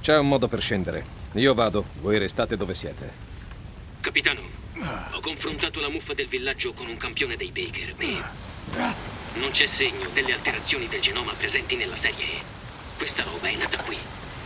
C'è un modo per scendere. Io vado, voi restate dove siete. Capitano, ho confrontato la muffa del villaggio con un campione dei Baker e non c'è segno delle alterazioni del genoma presenti nella serie E. Questa roba è nata qui.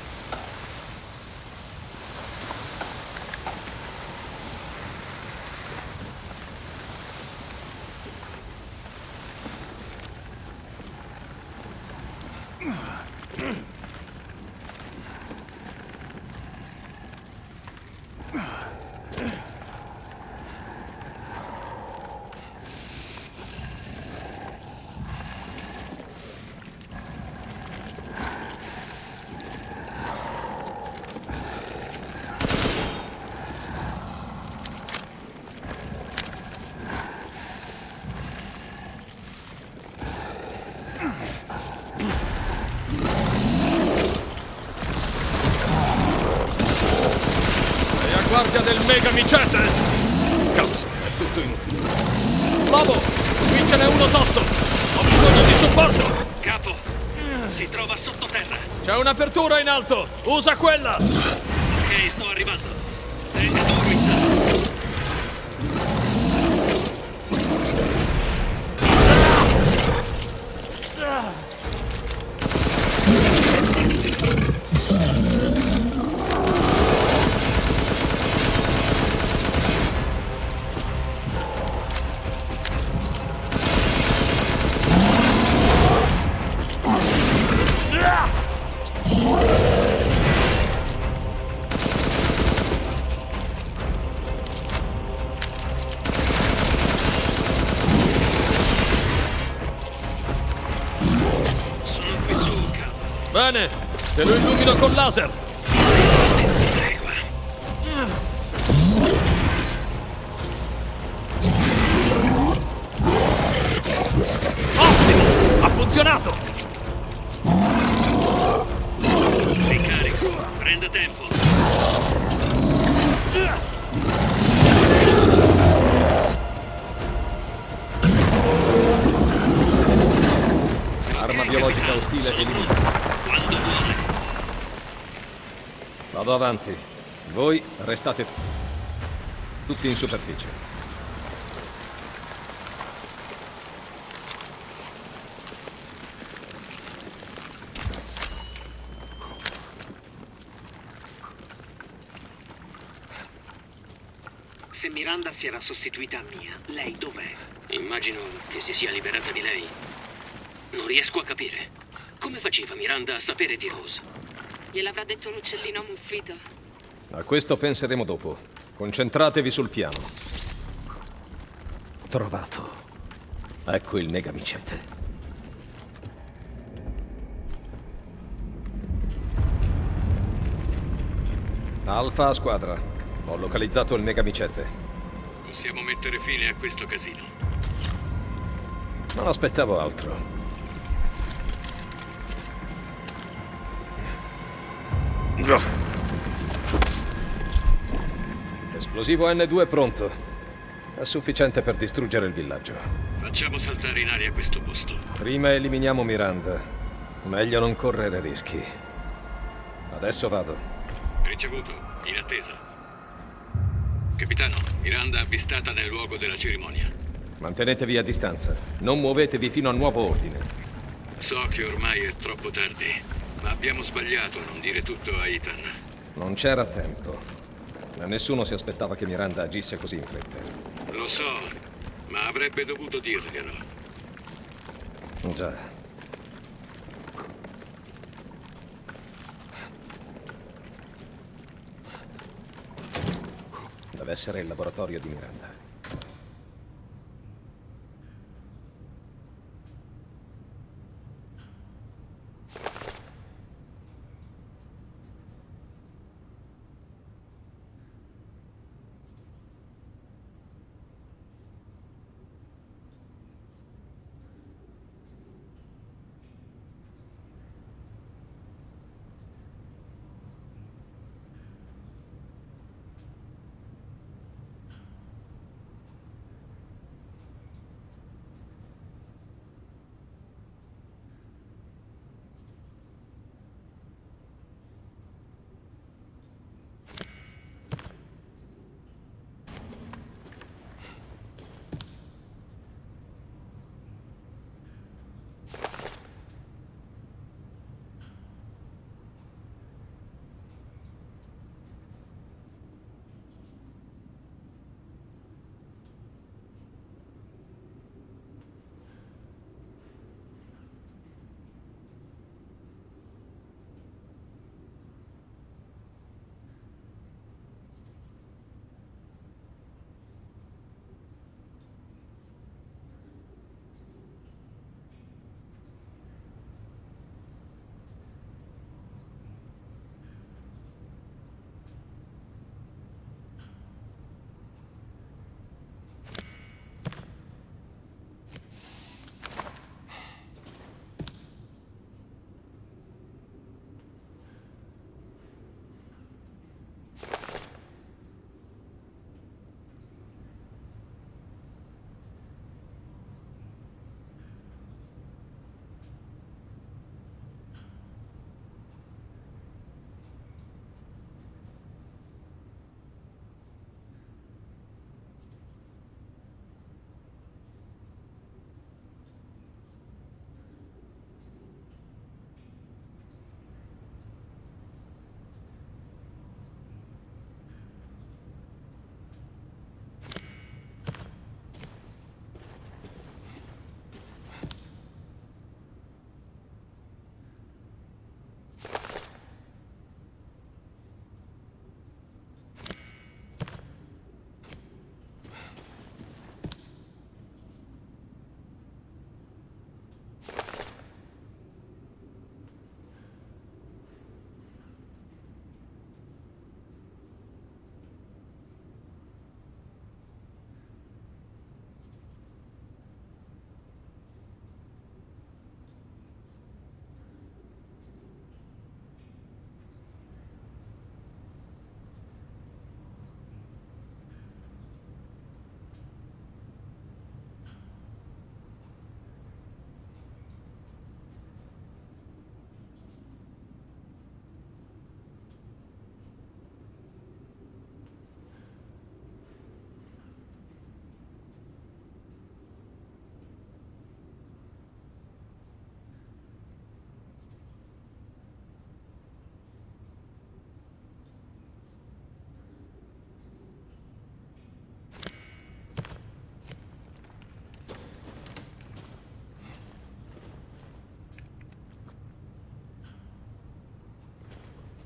Guardia del Megamicete! Cazzo, è tutto inutile. Lobo, qui ce n'è uno tosto! Ho bisogno di supporto! Capo, si trova sottoterra. C'è un'apertura in alto! Usa quella! Ok, sto arrivando. Tenga d'oro intanto. Bene, te lo illumino con laser. Tregua. Ottimo! Ha funzionato! Ricarico. Prenda tempo. Arma biologica ostile eliminata. Quando vuole. Vado avanti. Voi restate tutti in superficie. Se Miranda si era sostituita a Mia, lei dov'è? Immagino che si sia liberata di lei. Non riesco a capire. Come faceva Miranda a sapere di Rose? Gliel'avrà detto un uccellino ammuffito. A questo penseremo dopo. Concentratevi sul piano. Trovato. Ecco il Megamicete. Alfa a squadra. Ho localizzato il Megamicete. Possiamo mettere fine a questo casino. Non aspettavo altro. Esplosivo N2 è pronto. È sufficiente per distruggere il villaggio. Facciamo saltare in aria questo posto. Prima eliminiamo Miranda. Meglio non correre rischi. Adesso vado. Ricevuto. In attesa. Capitano, Miranda avvistata nel luogo della cerimonia. Mantenetevi a distanza. Non muovetevi fino a nuovo ordine. So che ormai è troppo tardi, ma abbiamo sbagliato a non dire tutto a Ethan. Non c'era tempo. Ma nessuno si aspettava che Miranda agisse così in fretta. Lo so, ma avrebbe dovuto dirglielo. Già. Deve essere il laboratorio di Miranda.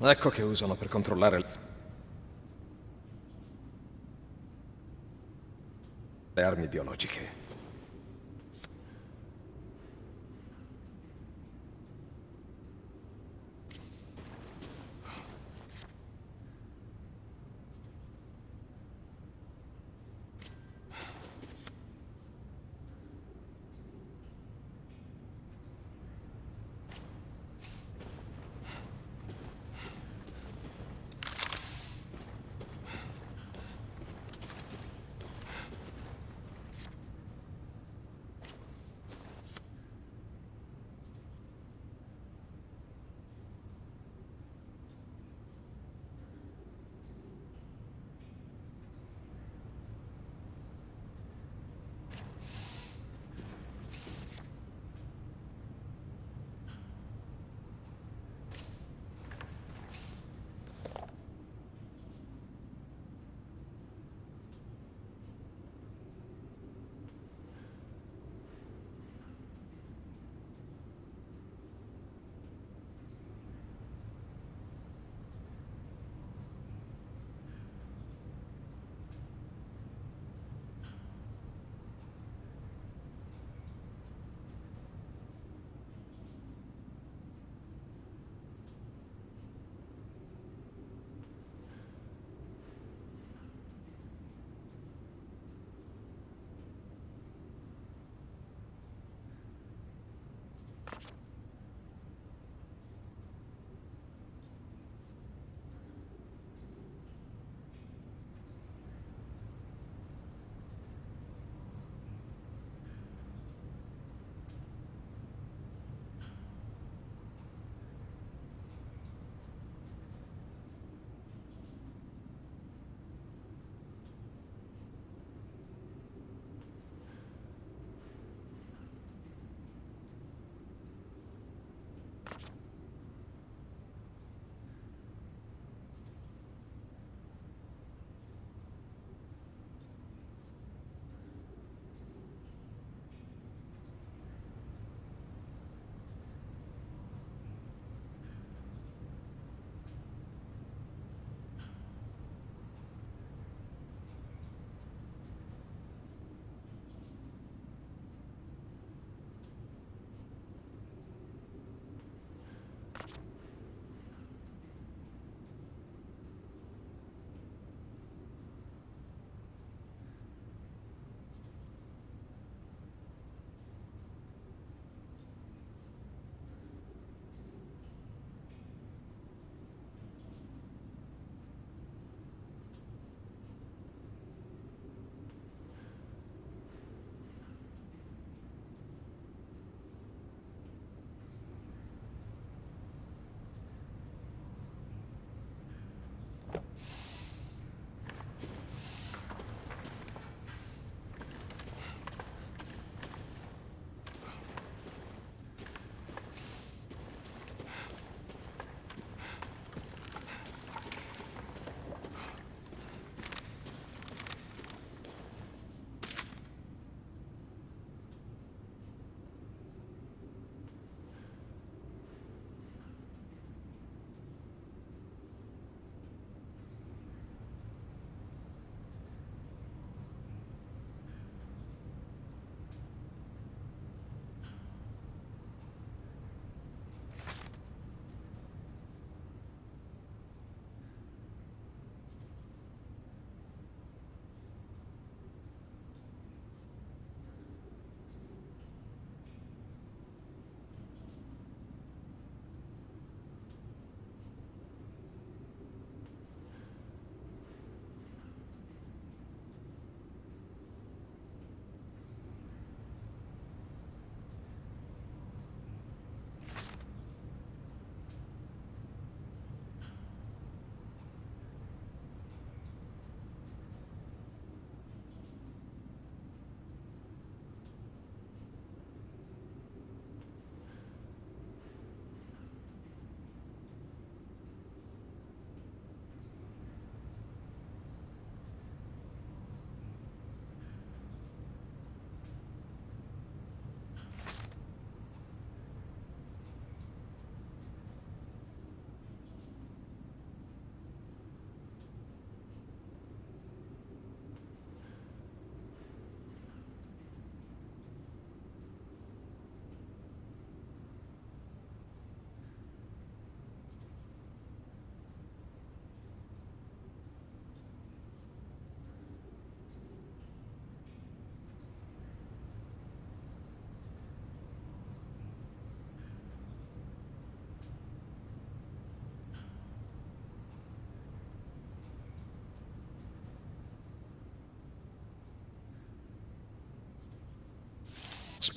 Ecco che usano per controllare le armi biologiche.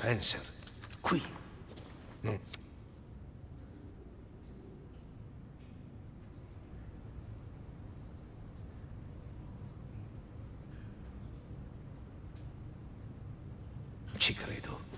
Spencer. Qui. No. Ci credo.